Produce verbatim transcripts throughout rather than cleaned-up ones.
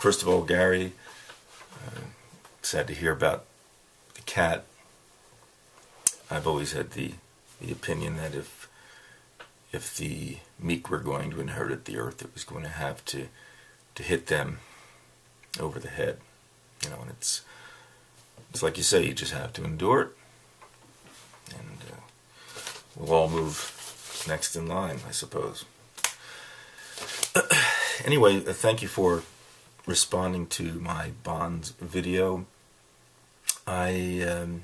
first of all, Gary, uh, sad to hear about the cat. I've always had the the opinion that if if the meek were going to inherit the earth, it was going to have to to hit them over the head. You know, and it's it's like you say, you just have to endure it, and uh, we'll all move next in line, I suppose. Anyway, uh, thank you for responding to my bonds video. I um,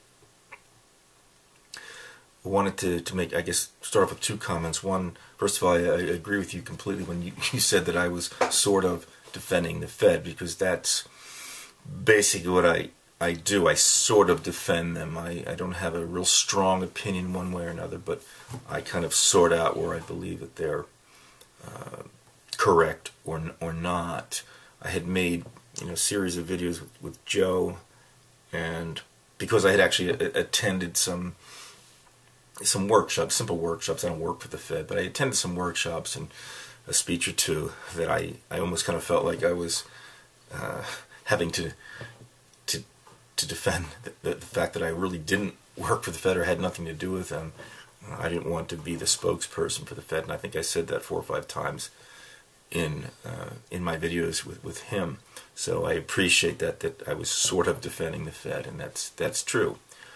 wanted to, to make, I guess, start off with two comments. One, first of all, I, I agree with you completely when you, you said that I was sort of defending the Fed, because that's basically what I, I do. I sort of defend them. I, I don't have a real strong opinion one way or another, but I kind of sort out where I believe that they're uh, correct or or not. I had made, you know, a series of videos with, with Joe, and because I had actually a, attended some some workshops, simple workshops. I don't work for the Fed, but I attended some workshops and a speech or two that I, I almost kind of felt like I was uh, having to to to defend the, the, the fact that I really didn't work for the Fed or had nothing to do with them. I didn't want to be the spokesperson for the Fed, and I think I said that four or five times in uh, in my videos with with him. So I appreciate that that I was sort of defending the Fed, and that's that's true.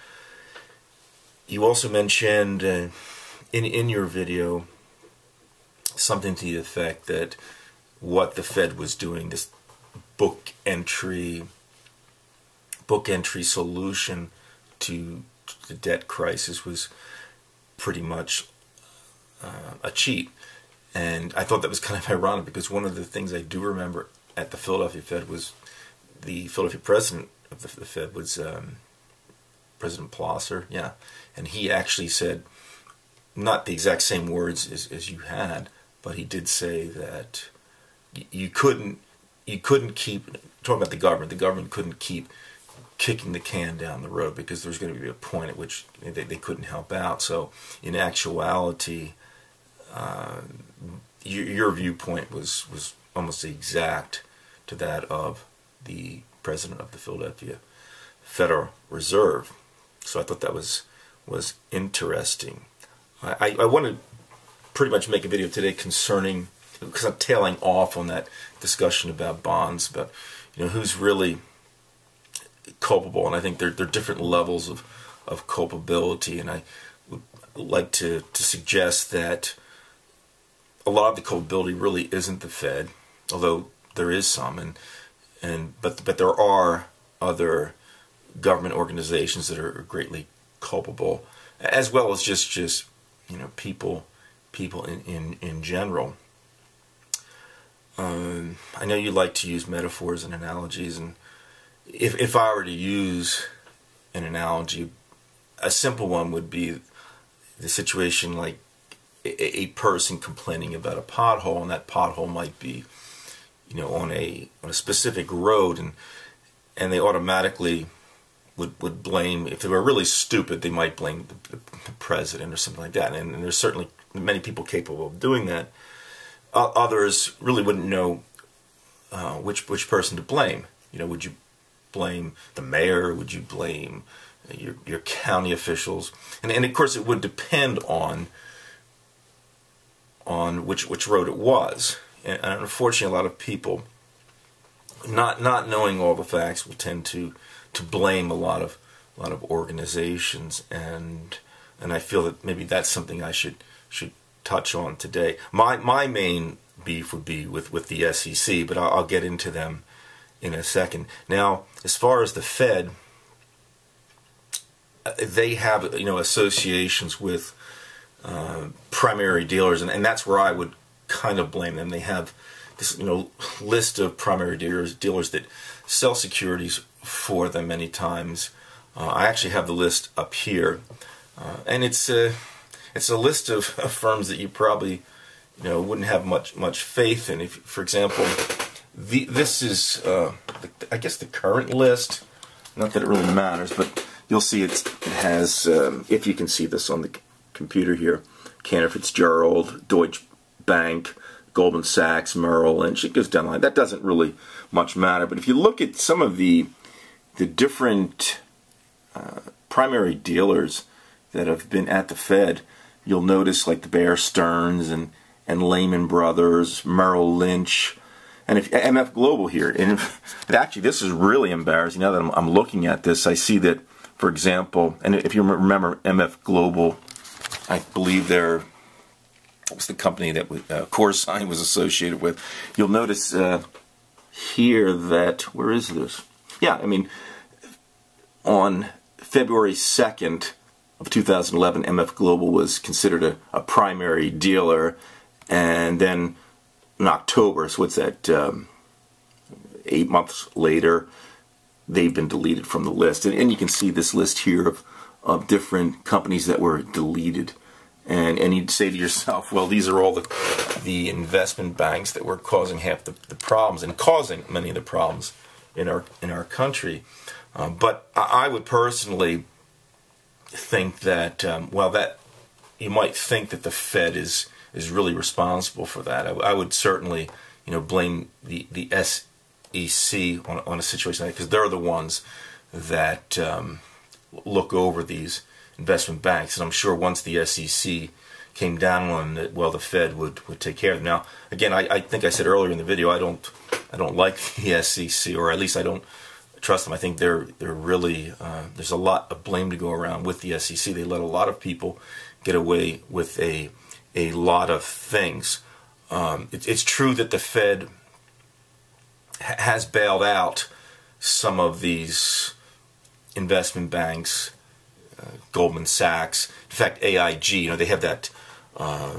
You also mentioned uh, in in your video something to the effect that what the Fed was doing, this book entry book entry solution to the debt crisis, was pretty much uh, a cheat. And I thought that was kind of ironic, because one of the things I do remember at the Philadelphia Fed was the Philadelphia president of the, the Fed was um, President Plosser, yeah, and he actually said, not the exact same words as, as you had, but he did say that you couldn't you couldn't keep talking about the government. The government couldn't keep kicking the can down the road, because there's going to be a point at which they, they couldn't help out. So in actuality, uh, your, your viewpoint was was almost exact to that of the president of the Philadelphia Federal Reserve. So I thought that was was interesting. I, I want to pretty much make a video today concerning, because I'm tailing off on that discussion about bonds, but you know, who's really culpable, and I think there, there are different levels of, of culpability, and I would like to, to suggest that a lot of the culpability really isn't the Fed, although there is some, and and but but there are other government organizations that are greatly culpable, as well as just just you know people people in in, in general. Um, I know you like to use metaphors and analogies, and if if I were to use an analogy, a simple one would be the situation like a, a person complaining about a pothole, and that pothole might be, you know, on a on a specific road, and and they automatically would would blame, if they were really stupid, they might blame the, the president or something like that. And, and there's certainly many people capable of doing that. Uh, others really wouldn't know uh, which which person to blame. You know, would you blame the mayor? Would you blame your your county officials? And and of course it would depend on on which which road it was. And unfortunately, a lot of people, not not knowing all the facts, will tend to to blame a lot of a lot of organizations, and and I feel that maybe that's something I should should touch on today. My my main beef would be with with the S E C, but I'll, I'll get into them in a second. Now, as far as the Fed, they have, you know, associations with uh, primary dealers, and, and that's where I would kind of blame them. They have this, you know, list of primary dealers dealers that sell securities for them many times. Uh, I actually have the list up here, uh, and it's a it's a list of, of firms that you probably, you know, wouldn't have much much faith in. If, for example, the this is uh, the, I guess the current list. Not that it really matters, but you'll see it's, it has, um, if you can see this on the computer here, Cantor Fitzgerald, Deutsche Bank, Goldman Sachs, Merrill Lynch. It goes down the line. That doesn't really much matter. But if you look at some of the the different uh, primary dealers that have been at the Fed, you'll notice like the Bear Stearns and and Lehman Brothers, Merrill Lynch, and if M F Global here. And if, actually, this is really embarrassing. Now that I'm, I'm looking at this, I see that, for example, and if you remember M F Global, I believe they're it was the company that uh, Concering was associated with. You'll notice uh, here that, where is this? Yeah, I mean, on February second of two thousand eleven, M F Global was considered a, a primary dealer, and then in October, so what's that, um, eight months later, they've been deleted from the list. And, and you can see this list here of, of different companies that were deleted. And, and you'd say to yourself, well, these are all the, the investment banks that were causing half the, the problems and causing many of the problems in our, in our country. Um, but I would personally think that, um, well, that you might think that the Fed is is really responsible for that. I, I would certainly, you know, blame the the S E C on, on a situation like that, because they're the ones that um, look over these investment banks, and I'm sure once the S E C came down on it, well, the Fed would, would take care of them. Now, again, I, I think I said earlier in the video, I don't I don't like the S E C, or at least I don't trust them. I think they're they're really uh, there's a lot of blame to go around with the S E C. They let a lot of people get away with a a lot of things. Um, it, it's true that the Fed ha has bailed out some of these investment banks. Uh, Goldman Sachs, in fact, A I G, you know, they have that uh,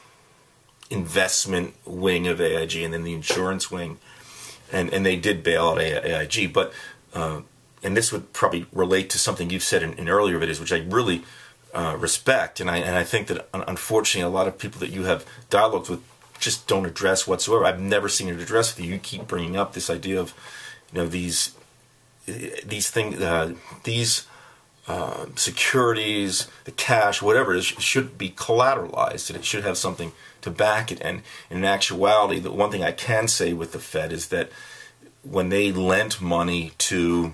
investment wing of A I G and then the insurance wing, and, and they did bail out A I G, but, uh, and this would probably relate to something you've said in, in earlier videos, which I really uh, respect, and I, and I think that, unfortunately, a lot of people that you have dialogues with just don't address whatsoever. I've never seen it addressed with you. You keep bringing up this idea of, you know, these, these things, uh, these, Uh, securities, the cash, whatever it is, should be collateralized, and it should have something to back it. And in actuality, the one thing I can say with the Fed is that when they lent money to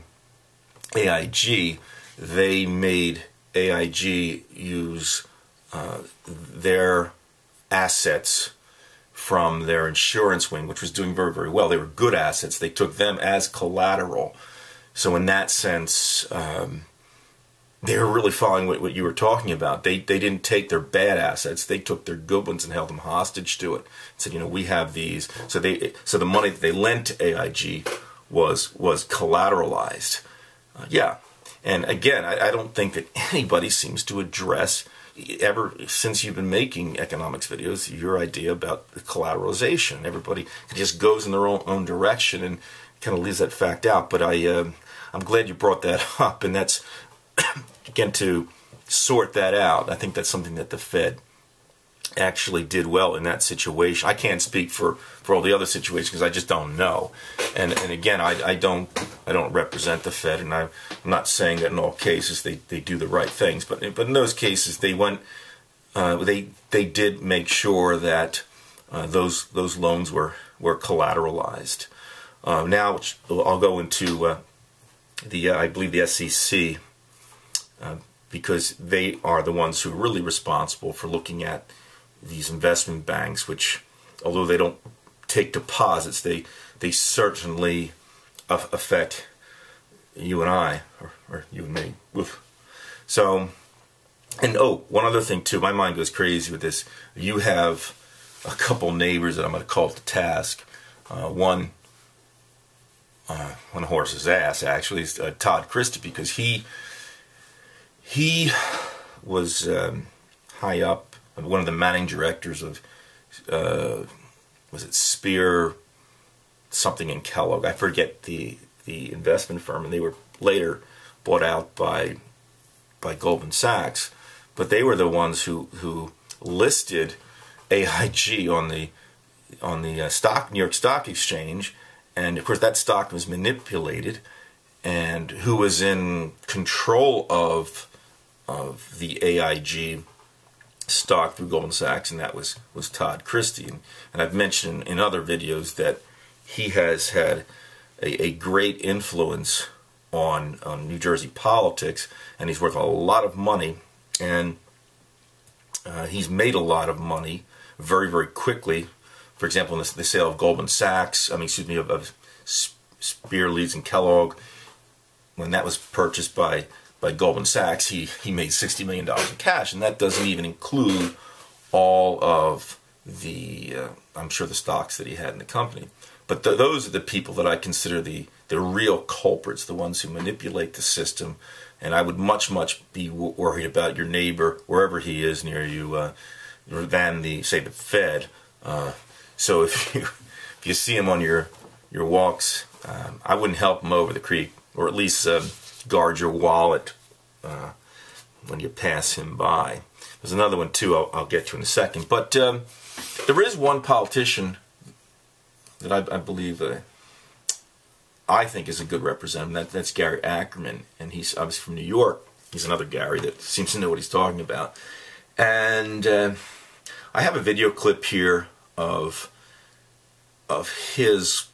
A I G, they made A I G use uh, their assets from their insurance wing, which was doing very, very well. They were good assets. They took them as collateral. So in that sense, um, they were really following what, what you were talking about. They they didn't take their bad assets. They took their good ones and held them hostage to it. Said, you know, we have these. So they so the money that they lent to A I G was was collateralized. Uh, yeah, and again, I, I don't think that anybody seems to address, ever since you've been making economics videos, your idea about the collateralization. Everybody just goes in their own own direction and kind of leaves that fact out. But I uh, I'm glad you brought that up, and that's. Again, to sort that out. I think that's something that the Fed actually did well in that situation. I can't speak for, for all the other situations because I just don't know. And and again, I, I don't I don't represent the Fed, and I'm not saying that in all cases they, they do the right things. But but in those cases, they went uh, they they did make sure that uh, those those loans were were collateralized. Uh, now I'll go into uh, the uh, I believe the S E C. Uh, because they are the ones who are really responsible for looking at these investment banks, which, although they don't take deposits, they they certainly affect you and I, or, or you and me. Oof. So, and oh, one other thing too, my mind goes crazy with this. You have a couple neighbors that I'm going to call to task. Uh, one, uh, one horse's ass actually is uh, Todd Christie, because he. He was um, high up, one of the managing directors of, uh, was it Spear something in Kellogg? I forget the the investment firm, and they were later bought out by by Goldman Sachs. But they were the ones who who listed A I G on the on the uh, stock New York Stock Exchange, and of course that stock was manipulated. And who was in control of of the A I G stock through Goldman Sachs, and that was, was Todd Christie. And, and I've mentioned in other videos that he has had a, a great influence on, on New Jersey politics, and he's worth a lot of money, and uh, he's made a lot of money very, very quickly. For example, in the, the sale of Goldman Sachs, I mean, excuse me, of, of Spear, Leeds, and Kellogg, when that was purchased by, by Goldman Sachs, he, he made sixty million dollars in cash, and that doesn't even include all of the, uh, I'm sure, the stocks that he had in the company. But th those are the people that I consider the, the real culprits, the ones who manipulate the system, and I would much, much be worried about your neighbor, wherever he is near you, uh, than the, say, the Fed. Uh, so if you, if you see him on your, your walks, um, I wouldn't help him over the creek, or at least um, guard your wallet uh, when you pass him by. There's another one, too, I'll, I'll get to in a second. But um, there is one politician that I, I believe uh, I think is a good representative. That, that's Gary Ackerman, and he's obviously from New York. He's another Gary that seems to know what he's talking about. And uh, I have a video clip here of of his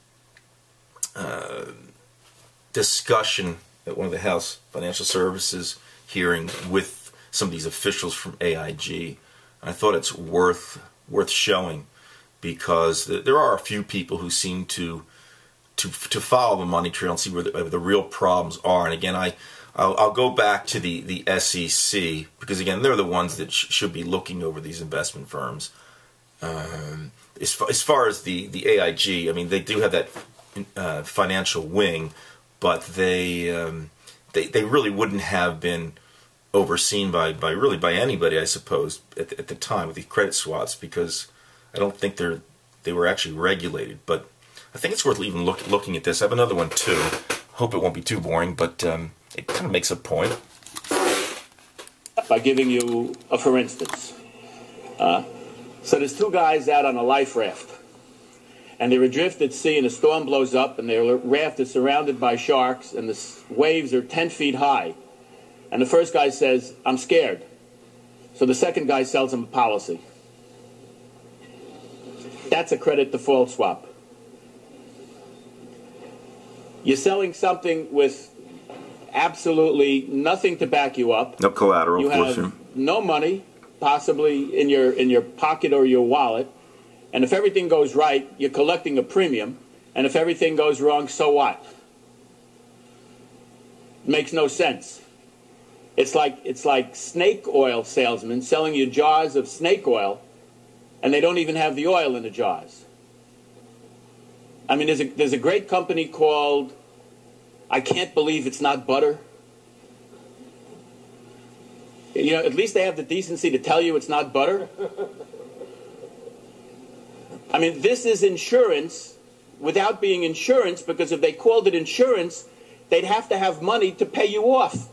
uh, discussion at one of the House Financial Services hearings with some of these officials from A I G. I thought it's worth worth showing, because there are a few people who seem to to to follow the money trail and see where the, where the real problems are. And again, I I'll, I'll go back to the the S E C, because again, they're the ones that sh should be looking over these investment firms. Um, as far, as far as the the A I G, I mean, they do have that uh, financial wing, but they um, they they really wouldn't have been overseen by by really by anybody, I suppose, at the, at the time with these credit swaps, because I don't think they're they were actually regulated. But I think it's worth even look, looking at this. I have another one too. Hope it won't be too boring, but um, it kind of makes a point. By giving you a for instance. Uh, so there's two guys out on a life raft, and they're adrift at sea, and a storm blows up, and their raft is surrounded by sharks, and the waves are ten feet high. And the first guy says, "I'm scared." So the second guy sells him a policy. That's a credit default swap. You're selling something with absolutely nothing to back you up. No collateral. You have no money, possibly in your in your pocket or your wallet. And if everything goes right, you're collecting a premium. And if everything goes wrong, so what? It makes no sense. It's like it's like snake oil salesmen selling you jars of snake oil, and they don't even have the oil in the jars. I mean, there's a, there's a great company called, I can't believe it's not butter. You know, at least they have the decency to tell you it's not butter. I mean, this is insurance without being insurance, because if they called it insurance, they'd have to have money to pay you off.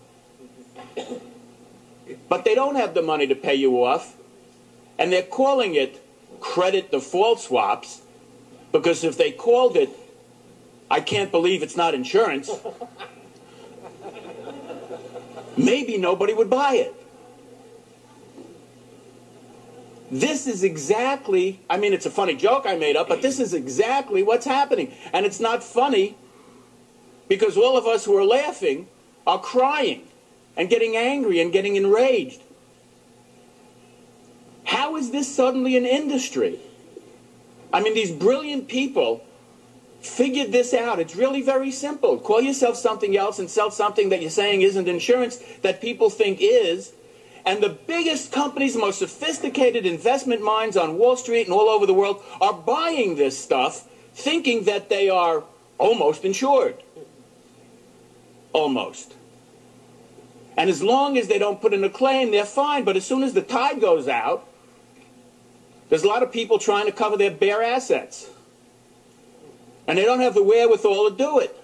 But they don't have the money to pay you off, and they're calling it credit default swaps, because if they called it, I can't believe it's not insurance, maybe nobody would buy it. This is exactly, I mean, it's a funny joke I made up, but this is exactly what's happening. And it's not funny because all of us who are laughing are crying and getting angry and getting enraged. How is this suddenly an industry? I mean, these brilliant people figured this out. It's really very simple. Call yourself something else and sell something that you're saying isn't insurance that people think is. And the biggest companies, the most sophisticated investment minds on Wall Street and all over the world are buying this stuff, thinking that they are almost insured. Almost. And as long as they don't put in a claim, they're fine. But as soon as the tide goes out, there's a lot of people trying to cover their bare assets. And they don't have the wherewithal to do it.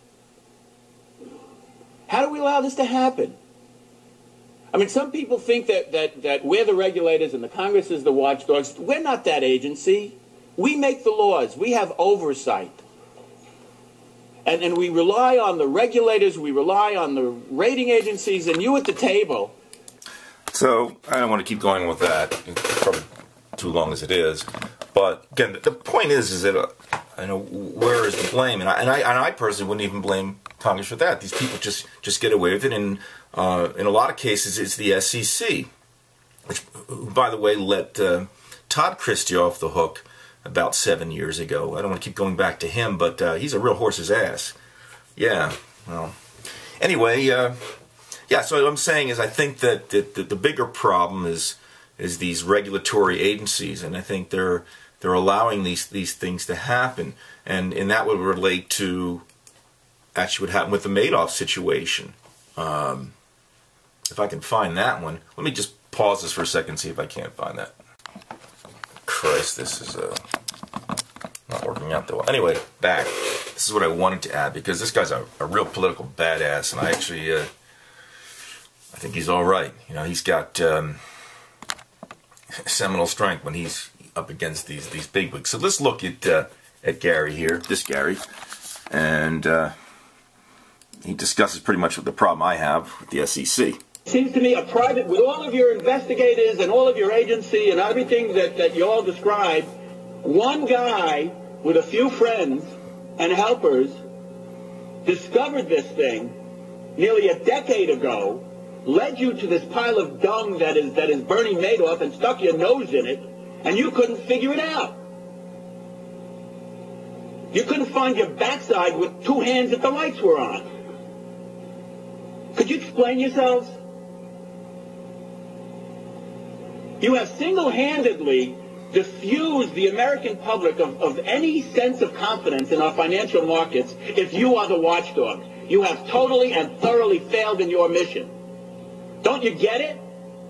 How do we allow this to happen? I mean, some people think that, that, that we're the regulators and the Congress is the watchdogs. We're not that agency. We make the laws. We have oversight. And, and we rely on the regulators. We rely on the rating agencies. And you at the table. So I don't want to keep going with that. It's probably too long as it is. But again, the point is, is that uh, I know where is the blame, and I, and I and I personally wouldn't even blame Congress for that. These people just just get away with it, and uh, in a lot of cases, it's the S E C, which, who, by the way, let uh, Todd Christie off the hook about seven years ago. I don't want to keep going back to him, but uh, he's a real horse's ass. Yeah. Well. Anyway. Uh, Yeah, so what I'm saying is I think that, that, that the bigger problem is is these regulatory agencies, and I think they're they're allowing these these things to happen, and and that would relate to actually what happened with the Madoff situation. Um, if I can find that one, let me just pause this for a second and see if I can't find that. Christ, this is uh, not working out that well. Anyway, back. This is what I wanted to add, because this guy's a, a real political badass, and I actually. Uh, I think he's all right. You know, he's got um, seminal strength when he's up against these these bigwigs. So let's look at uh, at Gary here, this Gary, and uh, he discusses pretty much the problem I have with the S E C. Seems to me a private, with all of your investigators and all of your agency and everything that, that you all described, one guy with a few friends and helpers discovered this thing nearly a decade ago, led you to this pile of dung that is that is Bernie Madoff, and stuck your nose in it, and you couldn't figure it out. You couldn't find your backside with two hands if the lights were on. Could you explain yourselves? You have single-handedly diffused the American public of, of any sense of confidence in our financial markets if you are the watchdog. You have totally and thoroughly failed in your mission. Don't you get it?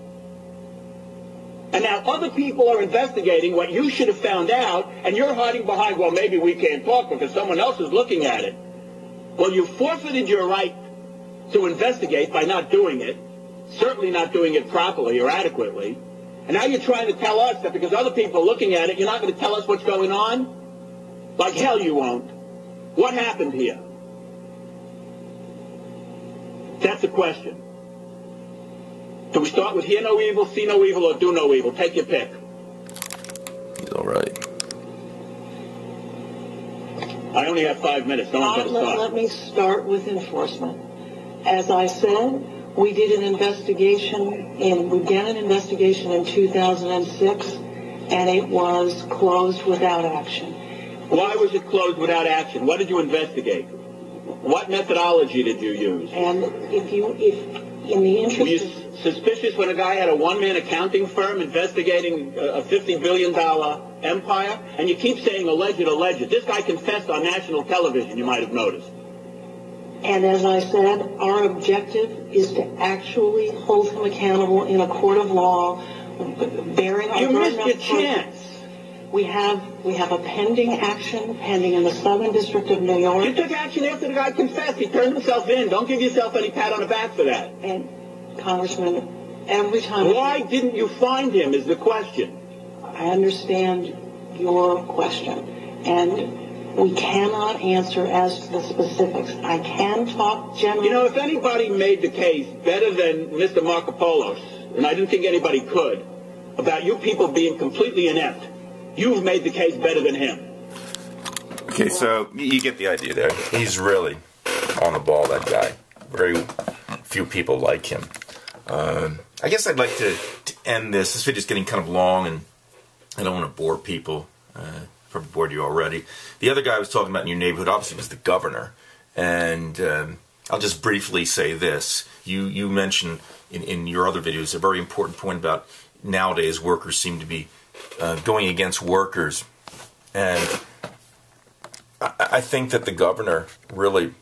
And now other people are investigating what you should have found out, and you're hiding behind, well, maybe we can't talk because someone else is looking at it. Well, you forfeited your right to investigate by not doing it, certainly not doing it properly or adequately. And now you're trying to tell us that because other people are looking at it, you're not going to tell us what's going on? Like hell you won't. What happened here? That's the question. Do we start with hear no evil, see no evil, or do no evil? Take your pick. He's all right. I only have five minutes. No one's going to let, start. let me start with enforcement. As I said, we did an investigation, in, we began an investigation in two thousand six, and it was closed without action. Why was it closed without action? What did you investigate? What methodology did you use? And if you, if in the interest Were you suspicious when a guy had a one-man accounting firm investigating a fifty billion dollar empire? And you keep saying alleged, alleged. This guy confessed on national television, you might have noticed. And as I said, our objective is to actually hold him accountable in a court of law, bearing our You burden missed of your proof. chance. We have we have a pending action pending in the Southern District of New York. You took action after the guy confessed. He turned himself in. Don't give yourself any pat on the back for that. And Congressman, every time. Why didn't you find him is the question. I understand your question, and we cannot answer as to the specifics. I can talk generally. You know, if anybody made the case better than Mister Markopoulos, and I didn't think anybody could, about you people being completely inept, you've made the case better than him. Okay, so you get the idea there. He's really on the ball, that guy. Very few people like him. Um, I guess I'd like to, to end this. This video's getting kind of long, and I don't want to bore people. Uh, probably bored you already. The other guy I was talking about in your neighborhood, obviously, was the governor. And um, I'll just briefly say this. You you mentioned in, in your other videos a very important point about nowadays workers seem to be uh, going against workers. And I, I think that the governor really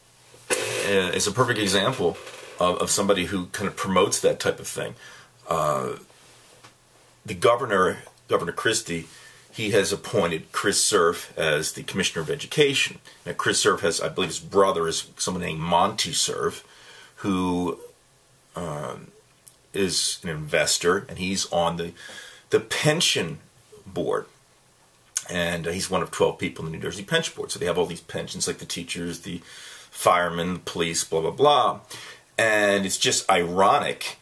uh, is a perfect example of, of somebody who kind of promotes that type of thing. Uh, the governor, Governor Christie, he has appointed Chris Cerf as the Commissioner of Education. Now, Chris Cerf has, I believe his brother is someone named Monty Cerf, who um, is an investor, and he's on the the pension board. And uh, he's one of twelve people in the New Jersey Pension Board. So they have all these pensions, like the teachers, the firemen, the police, blah, blah, blah. And it's just ironic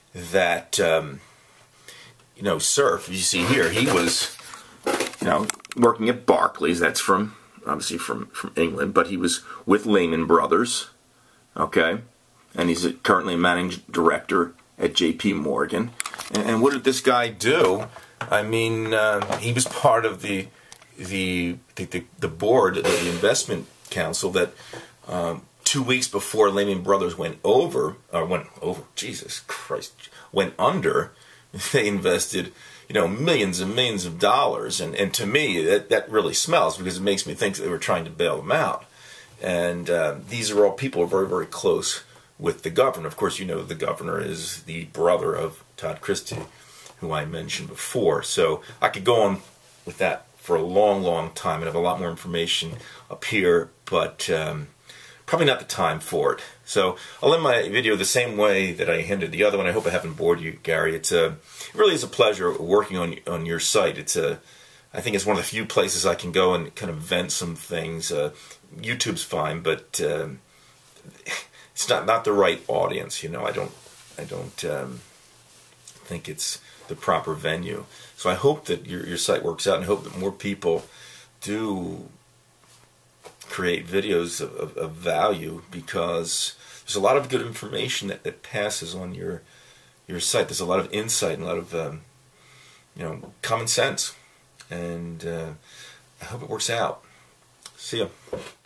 that, um, you know, Cerf, you see here, he was, you know, working at Barclays. That's from, obviously from, from England, but he was with Lehman Brothers, okay? And he's currently a managing director at J P Morgan. And, and what did this guy do? I mean, uh, he was part of the, the, the, the board, the investment council that, um, two weeks before Lehman Brothers went over, or went over, Jesus Christ, went under, they invested, you know, millions and millions of dollars. And, and to me, that, that really smells, because it makes me think that they were trying to bail them out. And uh, these are all people who are very, very close with the governor. Of course, you know the governor is the brother of Todd Christie, who I mentioned before. So I could go on with that for a long, long time and have a lot more information up here, but um, probably not the time for it. So I'll end my video the same way that I ended the other one. I hope I haven't bored you, Gary. It's a, it really is a pleasure working on on your site. It's a, I think it's one of the few places I can go and kind of vent some things. Uh, YouTube's fine, but um, it's not not the right audience. You know, I don't I don't um, think it's the proper venue. So I hope that your your site works out, and I hope that more people do create videos of, of, of value, because there's a lot of good information that, that passes on your your site. There's a lot of insight and a lot of um, you know, common sense, and uh, I hope it works out. See ya.